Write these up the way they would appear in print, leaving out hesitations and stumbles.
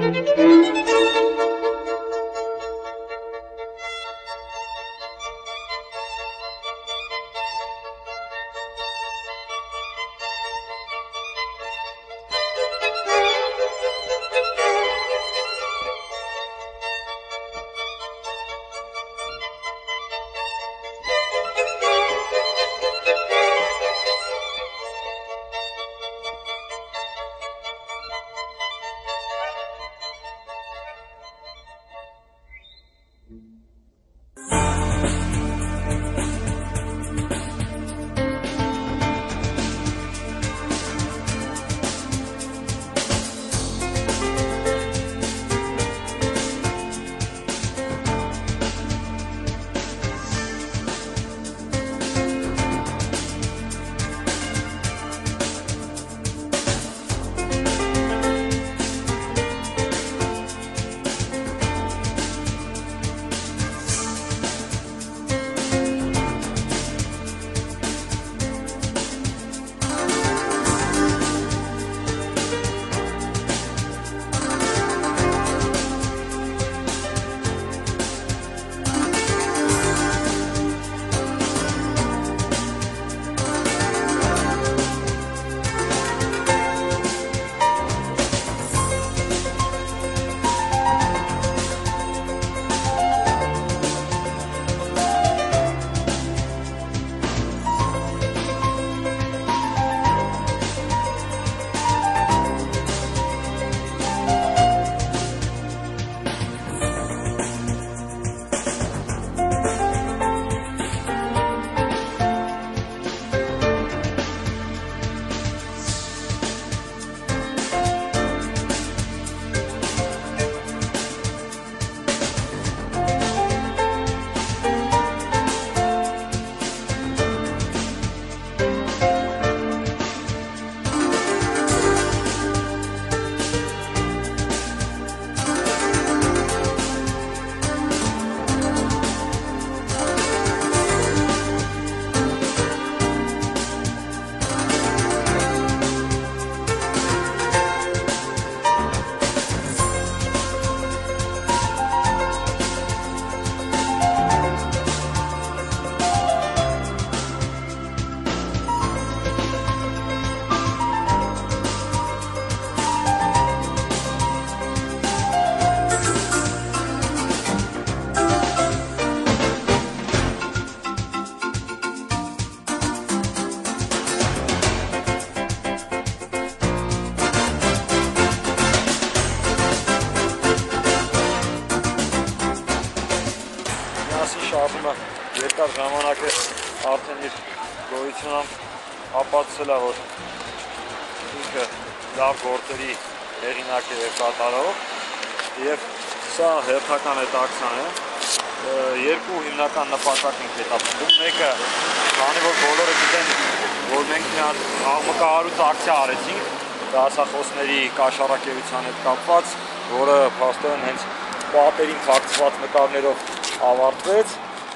շարժումը երկար ժամանակ է արդեն իր գոյությունով ապացուցել է, որ ինքը լավ գործերի հեղինակ է կատարող, եւ սա հերթական հետաքրքրական է։ Երկու հիմնական նպատակ ենք հետապնդում։ Մեկը, քանի որ բոլորը գիտեն, որ մենք մի հատ աղմկահարույց ակցիա արեցինք դասախոսների կաշառակերության հետ կապված, որը փաստորեն հենց պատերին փակցված նկարներով ավարտվեց։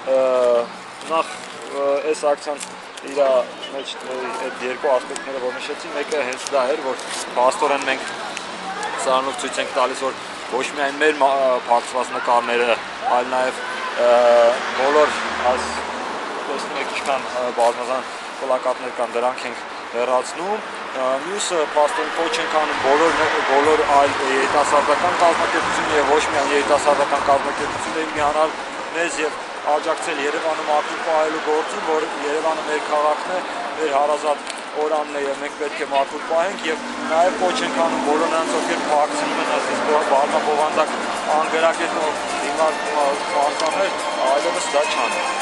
Նախ այս ակցիան իր մեջ այդ երկու ասպեկտները, որ նշեցի, մեկը հենց դա էր, որ փաստորեն մենք սրանով ցույց ենք տալիս, որ ոչ միայն մեր փակցված նկարները, այլ նաև բոլոր տեսնում եք ինչքան բազմազան պլակատներ կան, դրանք ենք հեռացնում։ Մյուսը փաստորեն կոչ ենք անում բոլոր այլ երիտասարդական կազմակերպությունները եւ ոչ միայն երիտասարդական կազմակերպություններին միանալ մեզ եւ աջակցել Երևանում ակտիվ պահելու գործին, որ Երևանը մեր քաղաքն է, մեր հարազատ օրանն է եւ մենք պետք է մաքուր պահենք եւ նաեւ կոչ ենք անում բոլոր նրանց, ովքեր փակցնում են այս բազմաբովանդակ անգերակետով դիմաց մարզաներ, այլևս դա չանեն։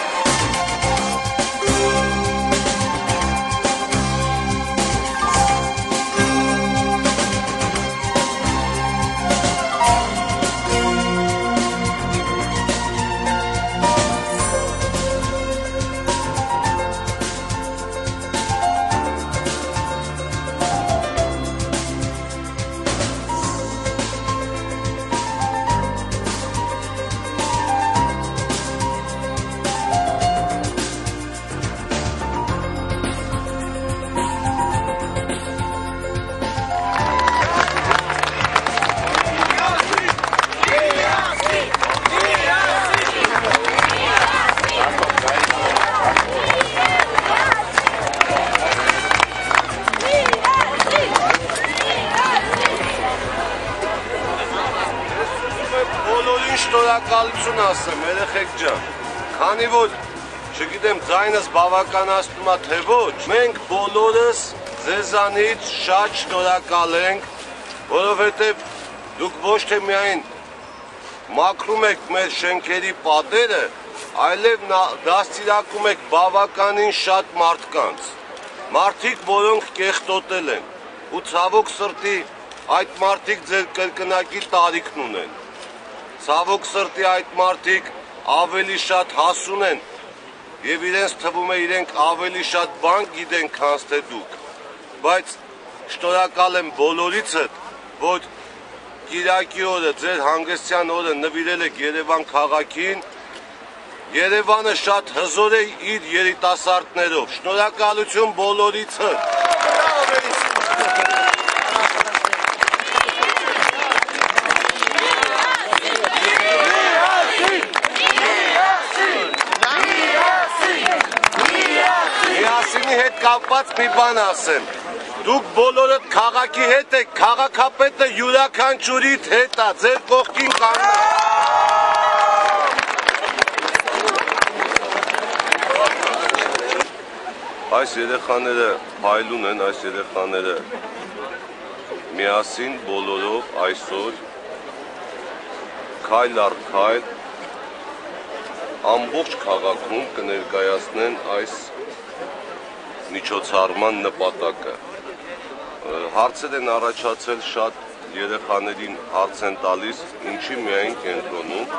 շնորհակալություն ասեմ, երեխեք ջան, քանի որ չգիտեմ ձայնս բավականացնում է թե ոչ, մենք բոլորս ձեզանից շատ շնորհակալ ենք, որովհետև դուք ոչ թե միայն մաքրում եք մեր շենքերի պատերը, այլև դաստիարակում եք բավականին շատ մարդկանց, մարդիկ, որոնք կեղտոտել են, ու ցավոք սրտի այդ մարդիկ ձեր կրկնակի տարիքն ունեն, ցավոք սրտի այդ մարդիկ ավելի շատ հասուն են և իրենց թվում է իրենք ավելի շատ բան գիտեն, քան թե դուք, բայց շնորհակալ եմ բոլորիցդ, որ Կիրակի օրը, ձեր հանգստյան օրը նվիրել եք Երևան քաղաքին, Երևանը շատ հզոր է իր երիտասարդներով, շնորհակալություն բոլորիցդ։ Միասինի հետ կապված մի բան ասեմ, դուք բոլորդ քաղաքի հետ եք, քաղաքապետը յուրաքանչյուրիդ հետ է, ձեր կողքին կանգնած։ Այս երեխաները փայլուն են, այս երեխաները միասին բոլորով այսօր քայլ առ քայլ ամբողջ քաղաքում կներկայացնեն այս միջոցառման նպատակը։ Հարցեր են առաջացել շատ երեխաներին հարց են տալիս, ինչի միայն կենտրոնում։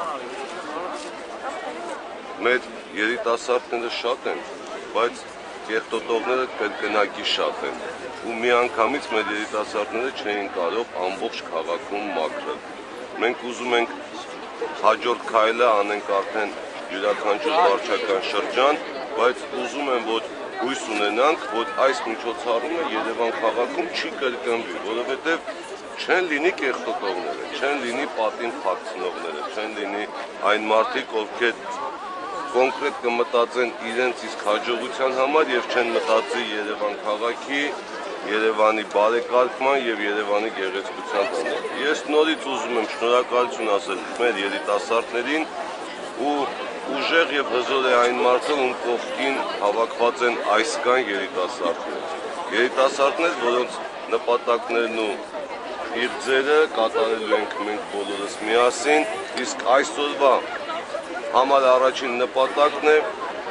Մեր երիտասարդները շատ են, բայց կեղտոտողները կրկնակի շատ են, ու միանգամից մեր երիտասարդները չէին կարող ամբողջ քաղաքում մաքրել։ Մենք ուզում ենք հաջորդ քայլը անենք արդեն յուրաքանչյուր վարչական շրջան, բայց ուզում եմ, որ հույս ունենանք, որ այս միջոցառումը Երևան քաղաքում չի կրկնվի, որովհետև չեն լինի կեղտոտողները, չեն լինի պատին փակցնողները, չեն լինի այն մարդիկ, ովքեր կոնկրետ կմտածեն իրենց իսկ հաջողության համար և չեն մտածի Երևան քաղաքի, Երևանի բարեկարգման և Երևանի գեղեցկության համար։ Ես նորից ուզում եմ շնորհակալություն ասել մեր երիտասարդներին ու ուժեղ և հզոր է այն մարդը, ում կողքին հավաքված են այսքան երիտասարդներ։ Երիտասարդներ, որոնց նպատակներն ու իղձերը կատարելու ենք մենք բոլորս միասին, իսկ այսօրվա համար առաջին նպատակն է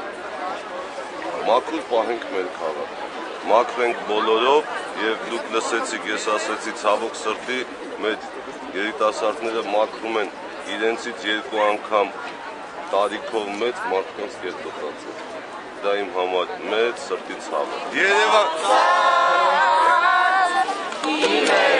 մաքուր պահենք մեր քաղաքը, մաքրենք բոլորով և դուք լսեցիք, ես ասեցի ցավոք սրտի մեր երիտասարդները մաքրում են իրենցից երկու անգամ տարիքով մեծ մարդկանց կեղտոտացել։ Դա իմ համար մեծ սրտի ցավ է։ Երևան